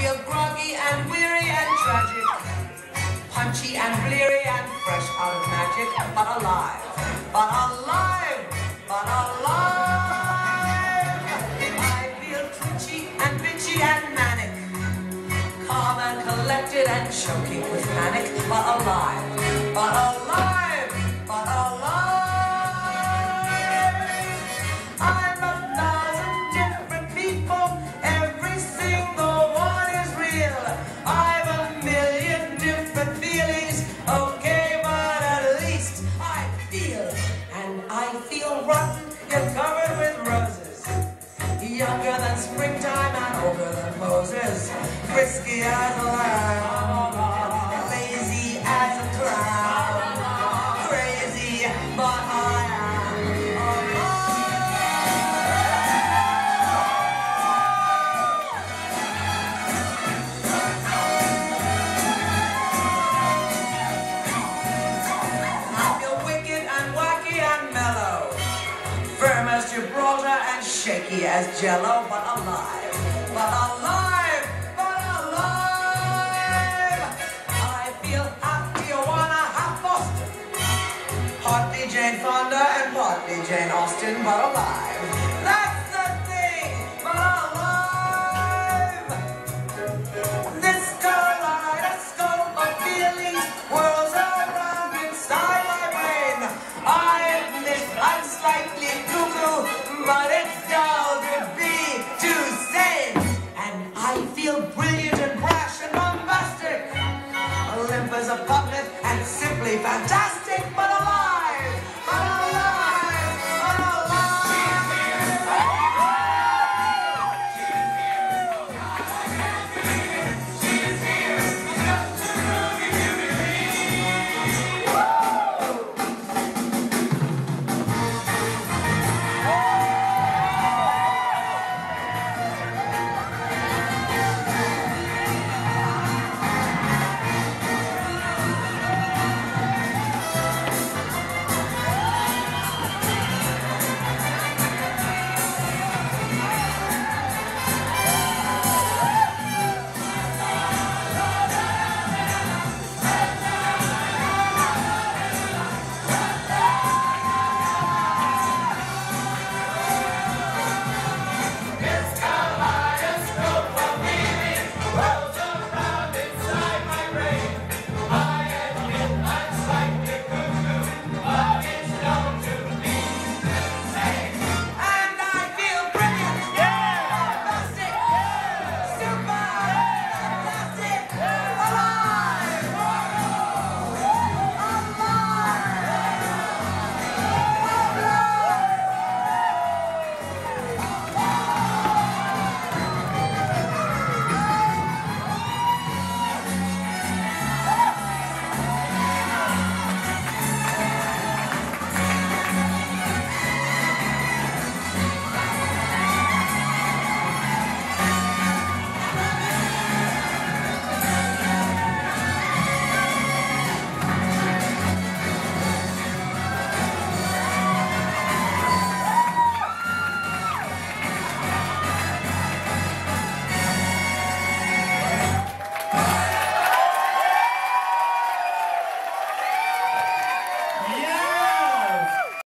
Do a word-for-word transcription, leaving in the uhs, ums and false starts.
feel groggy and weary and tragic, punchy and bleary and fresh out of magic, but alive, but alive, but alive. I feel twitchy and bitchy and manic, calm and collected and choking with panic, but alive, but alive, but alive. I'm a thousand different people, every single one is real. I've a million different feelings, okay, but at least I feel, and I feel rotten, yet covered with roses. Younger than springtime and older than Moses, frisky as a lamb, lazy as a clown, crazy, but I am I feel wicked and wacky and mellow, firm as Gibraltar and shaky as Jello, but alive, but alive, but alive. I feel half Tijuana, half Boston, partly Jane Fonda and partly Jane Austen, but alive.